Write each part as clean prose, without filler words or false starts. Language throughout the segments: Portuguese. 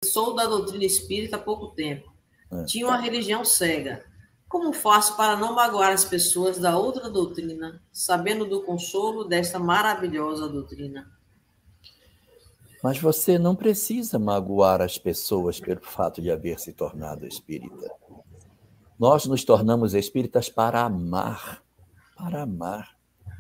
sou da doutrina espírita há pouco tempo. É. Tinha uma religião cega. Como faço para não magoar as pessoas da outra doutrina, sabendo do consolo desta maravilhosa doutrina? Mas você não precisa magoar as pessoas pelo fato de haver se tornado espírita. Nós nos tornamos espíritas para amar. Para amar.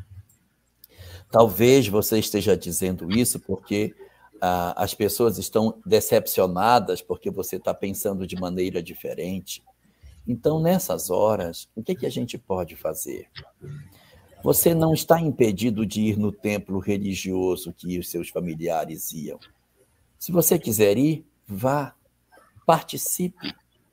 Talvez você esteja dizendo isso porque as pessoas estão decepcionadas porque você está pensando de maneira diferente. Então, nessas horas, o que a gente pode fazer? Você não está impedido de ir no templo religioso que os seus familiares iam. Se você quiser ir, vá, participe.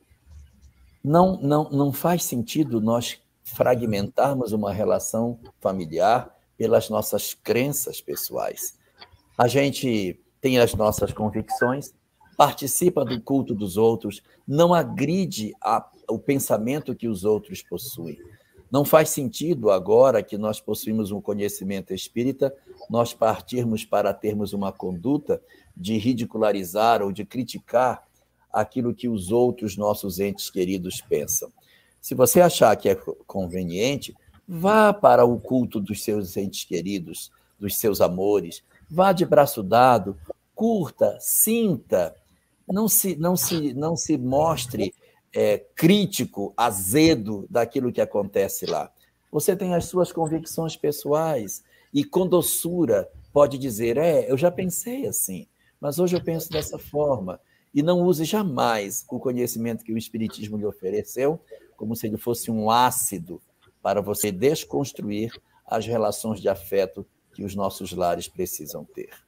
Não faz sentido nós fragmentarmos uma relação familiar pelas nossas crenças pessoais. A gente tem as nossas convicções, participa do culto dos outros, não agride o pensamento que os outros possuem. Não faz sentido, agora que nós possuímos um conhecimento espírita, nós partirmos para termos uma conduta de ridicularizar ou de criticar aquilo que os outros nossos entes queridos pensam. Se você achar que é conveniente, vá para o culto dos seus entes queridos, dos seus amores, vá de braço dado, curta, sinta, não se mostre crítico, azedo daquilo que acontece lá. Você tem as suas convicções pessoais e com doçura pode dizer, eu já pensei assim, mas hoje eu penso dessa forma. E não use jamais o conhecimento que o Espiritismo lhe ofereceu como se ele fosse um ácido para você desconstruir as relações de afeto que os nossos lares precisam ter.